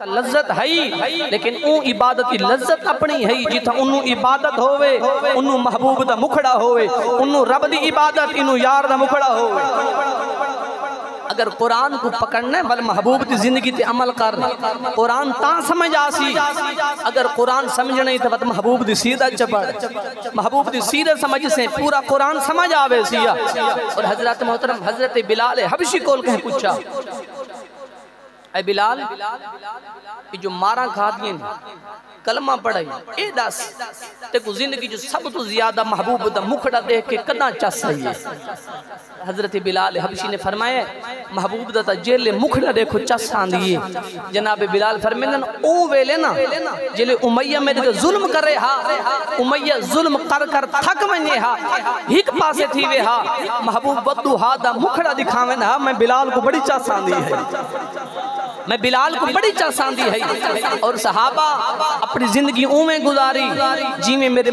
लज्जत है लेकिन ऊ इबादत की लज्जत अपनी है जिथा उन्नू इबादत होवे उन्नू महबूब दा मुखड़ा होवे उन्नू रब दी इबादत इन्नू यार दा मुखड़ा होवे। अगर कुरान को पकड़ना बल महबूब की जिंदगी ते अमल कर कुरान ता समझ आसी। अगर कुरान समझ नहीं तो महबूब दी सीरत चपड़ महबूब दी सीरत समझ से पूरा कुरान समझ आवे सिया। और हजरत मोहतरम हजरत बिलाल हबशी कोल कहे पूछा ऐ बिलाल ये जो मारा खा दिए कलमा पढ़ाई ए दस ते को जिंदगी जो सब तो ज्यादा महबूब दा मुखड़ा देख के कदा चस है। हजरत बिलाल हबशी ने फरमाया महबूब दा जेले मुखड़ा देखो चस आंदी है। जनाब बिलाल फरमांदन ओ वेले ना जेले उमैया मेरे ते जुल्म करे हा उमैया जुल्म कर कर थक वने हा एक पासे थी वे हा महबूब बद्दू हा दा मुखड़ा दिखावे ना मैं बिलाल को बड़ी चस आंदी है मैं बिलाल को बड़ी चस आंदी है। और सहाबा अपनी जिंदगी उमें गुजारी जी में मेरे